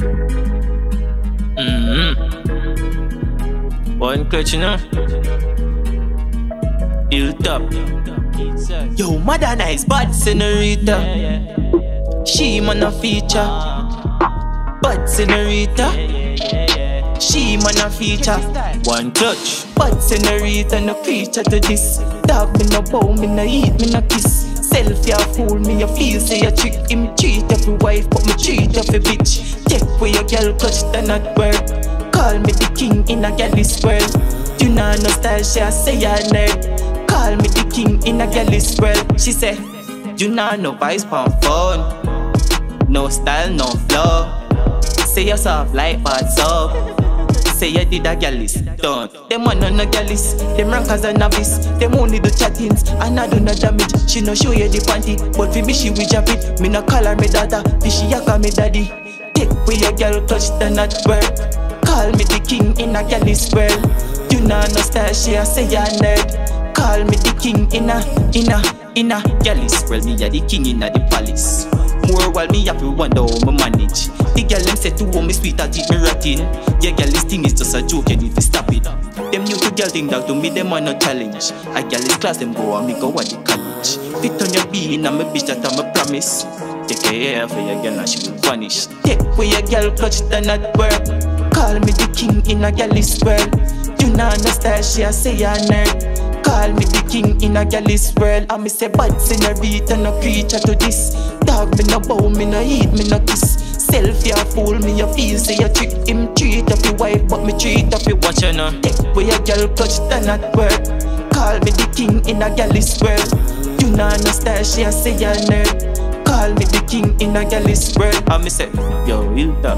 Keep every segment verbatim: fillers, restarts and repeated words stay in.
Mm-hmm. One clutch, you know. Hilltop. Yo, Madonna is bad senorita. She man a feature. Bad senorita. She man a feature. One clutch. Bad senorita, no creature to this. Dog me no bow, me no eat, me no kiss. Self ya fool, me a feel say a trick. Him treat every wife, but me treat every bitch. Take where your girl clutch, that not work. Call me the king in a galley's world. You know no style, she a say a nerd. Call me the king in a galley's world. She say, you know no vice pon phone. No style, no flow. Say you soft like what's up. Say you did a galley's done. Them man on no galley's. Them rank as a novice. Them only do chattings and I do no damage. She no show you the panty, but for me she will drop it. Me no call her me daughter, fi she a call me daddy. Take where your girl clutch, that not work. Call me the king in a galley's world. You know no style, she a say a nerd. Call me the king in a, in a, in a galley's world. Me a the king in a the palace. More while me have to wonder how me manage. The girl them say to how me sweet and teeth me rotting. Yeah, girl this thing is just a joke, you need to stop it. Them new to girl think that to me them are no challenge. A girl is class them go and me go at the college. Fit on your being and me bitch that I'm a promise. Take care for your girl and she will vanish. Take where your girl clutch, that not work. Call me the king in a galley's world. You know no style, she a say a nerd. Call me the king in a galley's world. And me say bad senorita, no creature to this. Dog me no bow, me no eat, me no kiss. Self ya fool, me a feel say you trick. Him treat of your wife, but me treat of your watch, you know. Take where your girl clutch, that not work. Call me the king in a galley's world. You know no style, she a say a nerd. Call me the king in a galley's world. And me say, yo, Hilltop,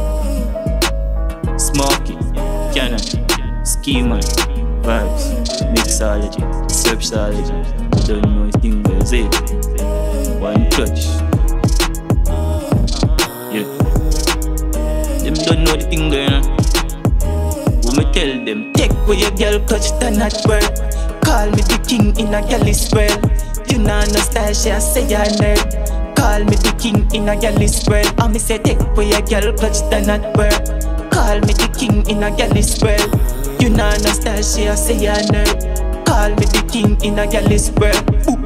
Smoky, Cannon, Schema, Vibes, Mixology, Searchology. Don't know the thing there's it. One clutch. Yeah. Them don't know the thing going on. When me tell them, take where your girl clutch, that not work. Call me the king in a galley's world. You know no style, she a say a nerd. Call me the king in a galley's world. And me say take where your girl clutch, that not work. Call me the king in a galley's world. You know no style, she a say a nerd. Call me the king in a galley's world.